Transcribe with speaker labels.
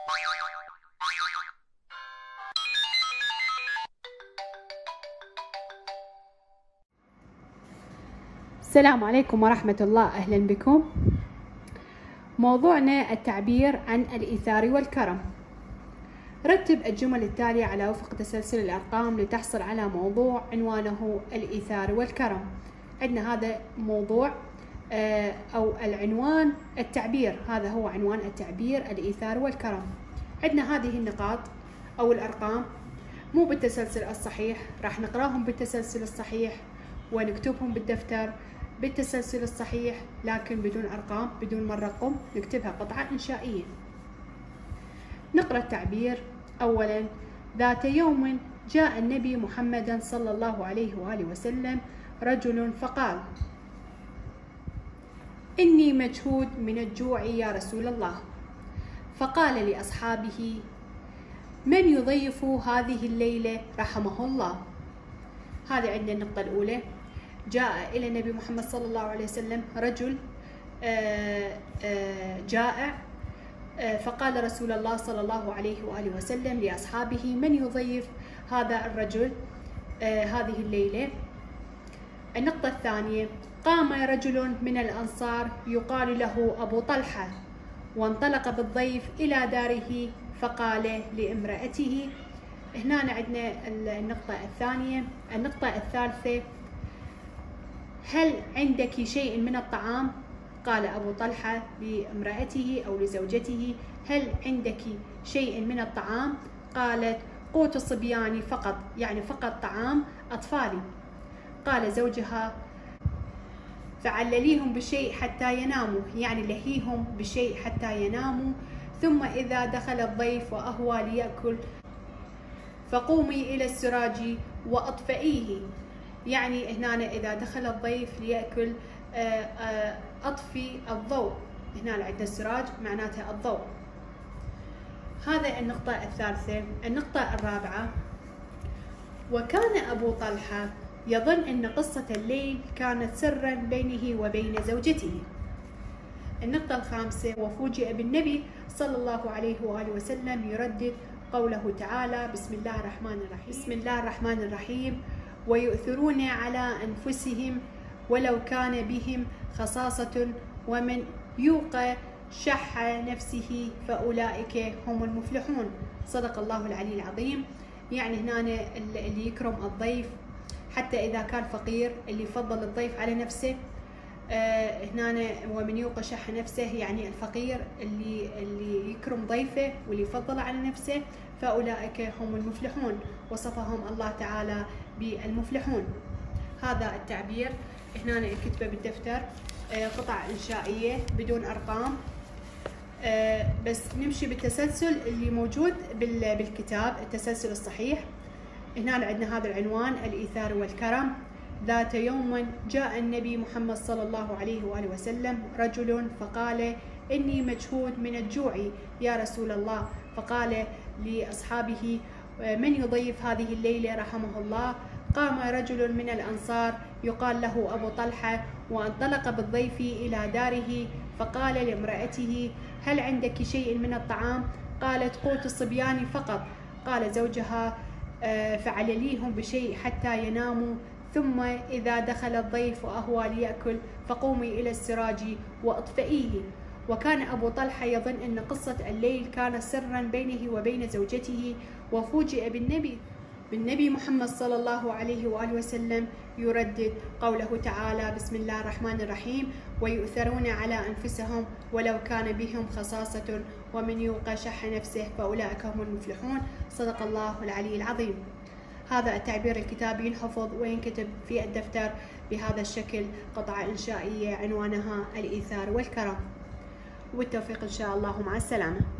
Speaker 1: السلام عليكم ورحمة الله، أهلا بكم. موضوعنا التعبير عن الإيثار والكرم. رتب الجمل التالية على وفق تسلسل الأرقام لتحصل على موضوع عنوانه الإيثار والكرم. عندنا هذا موضوع أو العنوان التعبير، هذا هو عنوان التعبير الإيثار والكرم. عندنا هذه النقاط أو الأرقام مو بالتسلسل الصحيح، راح نقراهم بالتسلسل الصحيح ونكتبهم بالدفتر بالتسلسل الصحيح، لكن بدون أرقام، بدون ما نرقم، نكتبها قطعة إنشائية. نقرأ التعبير. أولا: ذات يوم جاء النبي محمد صلى الله عليه وآله وسلم رجل فقال: إني مجهود من الجوع يا رسول الله. فقال لأصحابه: من يضيف هذه الليلة رحمه الله. هذه عندنا النقطة الأولى. جاء إلى النبي محمد صلى الله عليه وسلم رجل جائع، فقال رسول الله صلى الله عليه وآله وسلم لأصحابه: من يضيف هذا الرجل هذه الليلة. النقطة الثانية: قام رجل من الأنصار يقال له أبو طلحة، وانطلق بالضيف إلى داره فقال لامرأته. هنا عندنا النقطة الثانية. النقطة الثالثة: هل عندك شيء من الطعام؟ قال أبو طلحة لامرأته أو لزوجته: هل عندك شيء من الطعام؟ قالت: قوت الصبيان فقط، يعني فقط طعام أطفالي. قال زوجها: فعلليهم بشيء حتى يناموا، يعني لهيهم بشيء حتى يناموا، ثم إذا دخل الضيف وأهوى ليأكل فقومي إلى السراج وأطفئيه، يعني هنا إذا دخل الضيف ليأكل أطفي الضوء. هنا عندنا السراج معناتها الضوء. هذا النقطة الثالثة. النقطة الرابعة: وكان أبو طلحة يظن أن قصة الليل كانت سرا بينه وبين زوجته. النقطة الخامسة: وفوجئ بالنبي صلى الله عليه وآله وسلم يردد قوله تعالى: بسم الله الرحمن الرحيم. بسم الله الرحمن الرحيم: ويؤثرون على أنفسهم ولو كان بهم خصاصة ومن يوق شح نفسه فأولئك هم المفلحون. صدق الله العلي العظيم. يعني هنا اللي يكرم الضيف حتى إذا كان فقير، اللي يفضل الضيف على نفسه. هنا ومن يوق شح نفسه، يعني الفقير اللي يكرم ضيفه واللي يفضل على نفسه، فأولئك هم المفلحون، وصفهم الله تعالى بالمفلحون. هذا التعبير هنا كتبه بالدفتر قطع إنشائية بدون أرقام، بس نمشي بالتسلسل اللي موجود بالكتاب، التسلسل الصحيح. هنا عندنا هذا العنوان الإيثار والكرم. ذات يوم جاء النبي محمد صلى الله عليه وآله وسلم رجل فقال: إني مجهود من الجوع يا رسول الله. فقال لأصحابه: من يضيف هذه الليلة رحمه الله. قام رجل من الأنصار يقال له أبو طلحة، وانطلق بالضيف إلى داره فقال لامرأته: هل عندك شيء من الطعام؟ قالت: قوت الصبيان فقط. قال زوجها: فعلليهم بشيء حتى يناموا، ثم إذا دخل الضيف وأهوى ليأكل فقومي إلى السراج وأطفئيه. وكان أبو طلحة يظن أن قصة الليل كانت سرا بينه وبين زوجته، وفوجئ بالنبي محمد صلى الله عليه وآله وسلم يردد قوله تعالى: بسم الله الرحمن الرحيم: ويؤثرون على أنفسهم ولو كان بهم خصاصة ومن يوق شح نفسه فأولئك هم المفلحون. صدق الله العلي العظيم. هذا التعبير الكتابي ينحفظ وينكتب في الدفتر بهذا الشكل، قطعة إنشائية عنوانها الإيثار والكرم. والتوفيق إن شاء الله، مع السلامة.